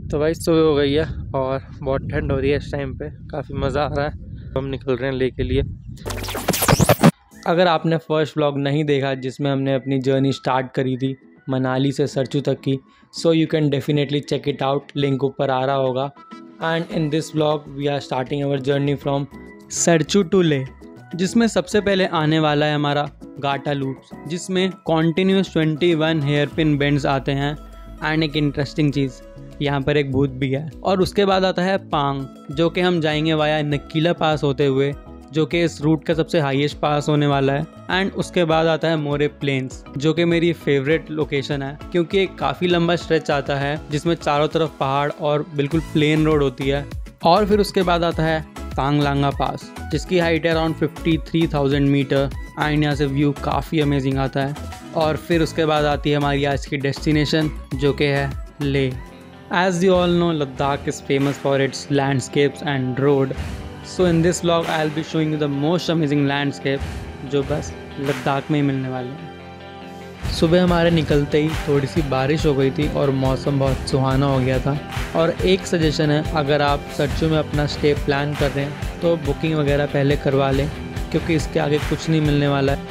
तो भाई सुबह हो गई है और बहुत ठंड हो रही है इस टाइम पे, काफ़ी मज़ा आ रहा है। हम निकल रहे हैं ले के लिए। अगर आपने फर्स्ट व्लॉग नहीं देखा जिसमें हमने अपनी जर्नी स्टार्ट करी थी मनाली से सरचू तक की, so you can definitely check it out, link ऊपर आ रहा होगा। And in this vlog we are starting our journey from Sarchu to Leh, जिसमें सबसे पहले आने वाला है हमारा गाटा लूप्स, जिसमें कॉन्टीन्यूस 21 हेयर पिन बेंड्स आते हैं। एंड एक इंटरेस्टिंग चीज़, यहाँ पर एक भूत भी है। और उसके बाद आता है पांग, जो कि हम जाएंगे वाया नकीला पास होते हुए, जो कि इस रूट का सबसे हाईएस्ट पास होने वाला है। एंड उसके बाद आता है मोरे प्लेन्स, जो कि मेरी फेवरेट लोकेशन है, क्योंकि एक काफ़ी लंबा स्ट्रेच आता है जिसमें चारों तरफ पहाड़ और बिल्कुल प्लेन रोड होती है। और फिर उसके बाद आता है तांगलांगा पास, जिसकी हाइट है अराउंड 53,000 मीटर। एंड यहाँ से व्यू काफ़ी अमेजिंग आता है। और फिर उसके बाद आती है हमारी आज की डेस्टिनेशन, जो कि है ले। As you all know, Ladakh is famous for its landscapes and road. So in this vlog, I'll be showing you the most amazing landscape जो बस लद्दाख में ही मिलने वाले हैं। सुबह हमारे निकलते ही थोड़ी सी बारिश हो गई थी और मौसम बहुत सुहाना हो गया था। और एक सजेशन है, अगर आप सरचू में अपना स्टे प्लान कर रहे हैं तो बुकिंग वगैरह पहले करवा लें, क्योंकि इसके आगे कुछ नहीं मिलने वाला है।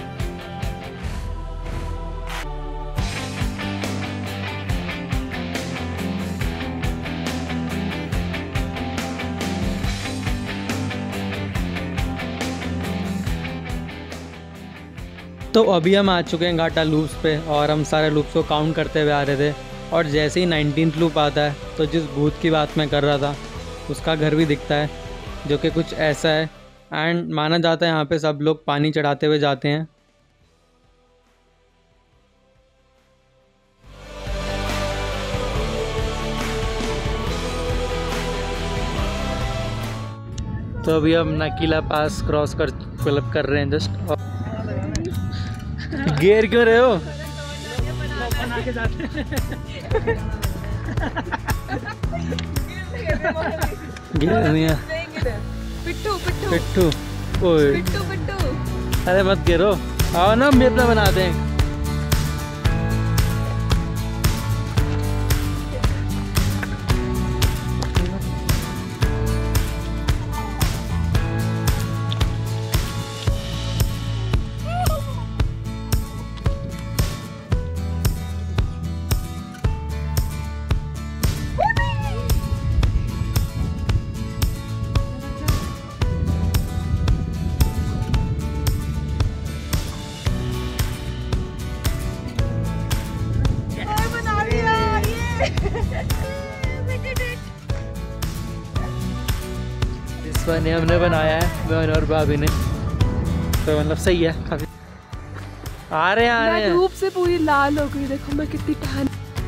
तो अभी हम आ चुके हैं घाटा लूप्स पे, और हम सारे लूप्स को काउंट करते हुए आ रहे थे। और जैसे ही 19th लूप आता है तो जिस भूत की बात मैं कर रहा था उसका घर भी दिखता है, जो कि कुछ ऐसा है। एंड माना जाता है यहाँ पे सब लोग पानी चढ़ाते हुए जाते हैं। तो अभी हम नकीला पास क्रॉस कर रहे हैं जस्ट। और गेर क्यों रहे हो? गेर नहीं है। पिट्ठू पिट्ठू पिट्ठू, ओए पिट्ठू पिट्ठू, अरे मत गिरो, आओ ना हम भी अपना बनाते हैं। इस बार हमने बनाया है, मैं और भाभी ने, तो मतलब सही है काफी। आ रहे हैं धूप से पूरी लाल हो गई, देखो मैं कितनी टहन।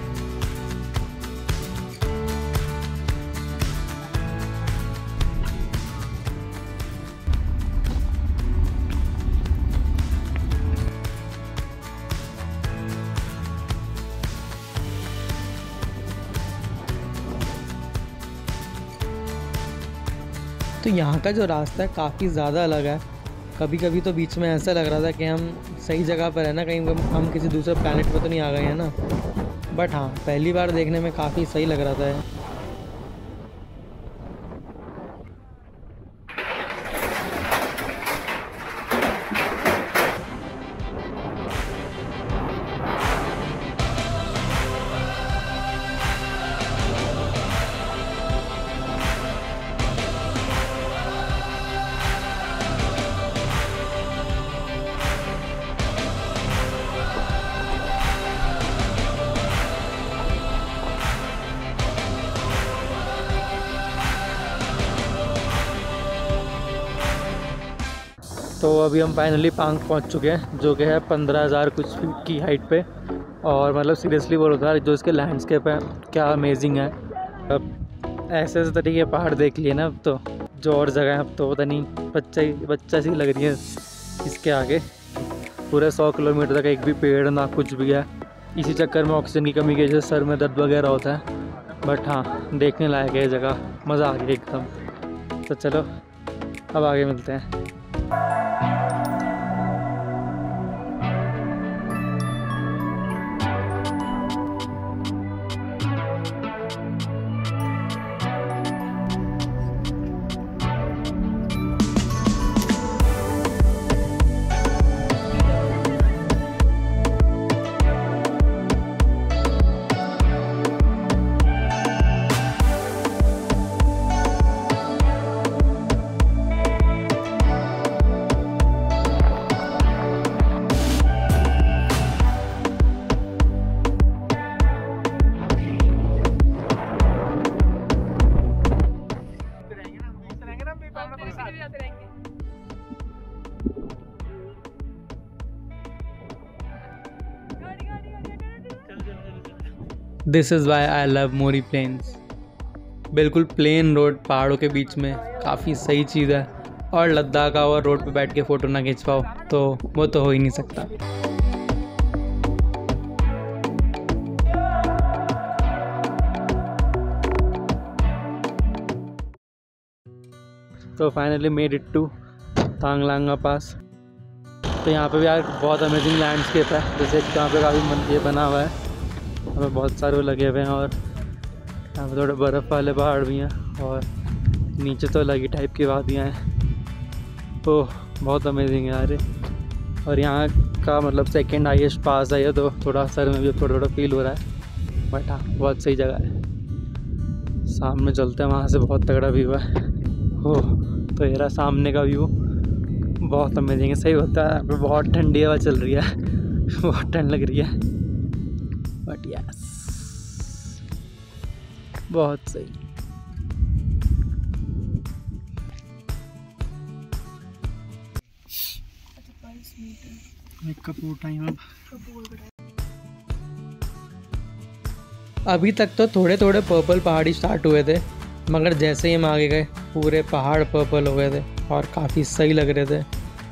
तो यहाँ का जो रास्ता है काफ़ी ज़्यादा अलग है। कभी कभी तो बीच में ऐसा लग रहा था कि हम सही जगह पर है ना, कहीं हम किसी दूसरे प्लैनेट पर तो नहीं आ गए हैं ना। बट हाँ, पहली बार देखने में काफ़ी सही लग रहा था। तो अभी हम फाइनली पांग पहुंच चुके हैं, जो कि है 15,000 कुछ फीट की हाइट पे। और मतलब सीरियसली बोल रहा था, जो इसके लैंडस्केप है क्या अमेजिंग है। अब ऐसे तरीके के पहाड़ देख लिए ना, अब तो जो और जगह है अब तो पता नहीं बच्चा सी लग रही है इसके आगे। पूरे 100 किलोमीटर तक एक भी पेड़ ना कुछ भी है। इसी चक्कर में ऑक्सीजन की कमी की वजह से सर में दर्द वगैरह होता है। बट हाँ, देखने लायक है ये जगह, मज़ा आ गया एकदम। तो चलो अब आगे मिलते हैं। This is why I love More plains. बिल्कुल प्लेन रोड पहाड़ों के बीच में, काफ़ी सही चीज़ है। और लद्दाख आओ और रोड पे बैठ के फ़ोटो ना खींच पाओ तो वो तो हो ही नहीं सकता। तो finally made it to Tanglangla pass. तो यहाँ पे भी यार बहुत अमेजिंग लैंडस्केप है। जैसे यहाँ पे काफ़ी ये बना हुआ है, यहाँ पे बहुत सारे वो लगे हुए हैं और यहाँ पे थोड़े बर्फ़ वाले पहाड़ भी हैं और नीचे तो अलग ही टाइप की वादियाँ हैं। ओह बहुत अमेजिंग है यार। और यहाँ का मतलब सेकंड हाईएस्ट पास है ये, तो थोड़ा सर में भी थोड़ा फील हो रहा है, बट हाँ बहुत सही जगह है। सामने चलते हैं, वहाँ से बहुत तगड़ा व्यू है। ओह तो ये रहा सामने का व्यू, बहुत अमेजिंग है। सही होता है, यहाँ पे बहुत ठंडी हवा चल रही है बहुत ठंड लग रही है, बट यस बहुत सही। एक कपूर टाइम अभी तक तो थोड़े थोड़े पर्पल पहाड़ी स्टार्ट हुए थे, मगर जैसे ही हम आगे गए पूरे पहाड़ पर्पल हो गए थे और काफ़ी सही लग रहे थे।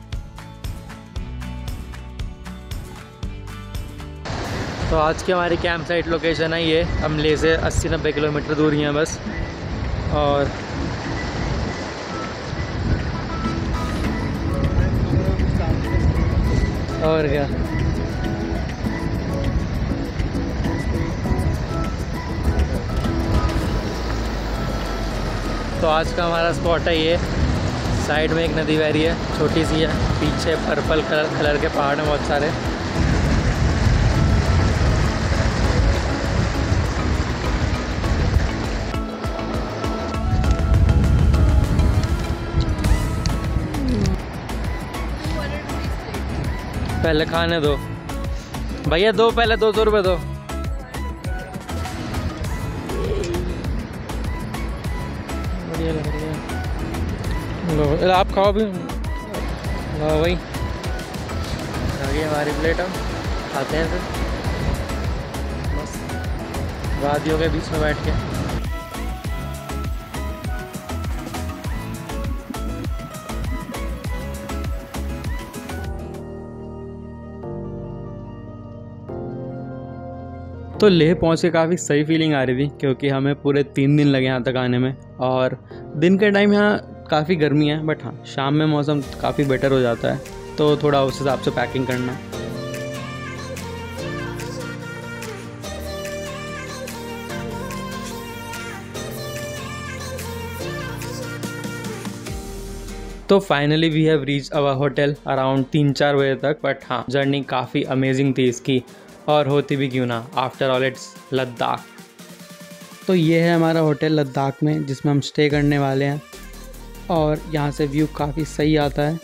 तो आज की हमारी कैंप साइट लोकेशन है ये। हम ले से 80-90 किलोमीटर दूर ही हैं बस। और क्या तो आज का हमारा स्पॉट है ये। साइड में एक नदी बह रही है, छोटी सी है, पीछे पर्पल कलर के पहाड़ हैं बहुत सारे। पहले खाने दो भैया, दो पहले 200 रुपये दो। बढ़िया लग रही है, लो आप खाओ भी। लो भाई आ गई हमारी प्लेट, हम खाते हैं फिर बस वादियों के बीच में बैठ के। तो लेह पहुँच के काफ़ी सही फीलिंग आ रही थी, क्योंकि हमें पूरे 3 दिन लगे यहाँ तक आने में। और दिन के टाइम यहाँ काफ़ी गर्मी है, बट हाँ शाम में मौसम काफ़ी बेटर हो जाता है, तो थोड़ा उस हिसाब से पैकिंग करना है। तो finally we have reach our hotel around 3-4 बजे तक। बट हाँ जर्नी काफ़ी अमेजिंग थी इसकी, और होती भी क्यों ना, आफ्टर ऑल इट्स लद्दाख। तो ये है हमारा होटल लद्दाख में जिसमें हम स्टे करने वाले हैं, और यहाँ से व्यू काफ़ी सही आता है।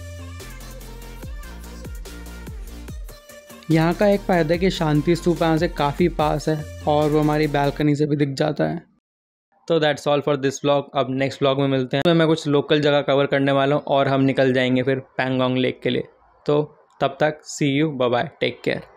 यहाँ का एक फ़ायदा है कि शांति स्तूप यहाँ से काफ़ी पास है और वो हमारी बालकनी से भी दिख जाता है। तो that's all for this vlog. अब नेक्स्ट व्लॉग में मिलते हैं। मैं कुछ लोकल जगह कवर करने वाला हूँ और हम निकल जाएंगे फिर पैंगोंग लेक के लिए। तो तब तक see you, bye bye, take care.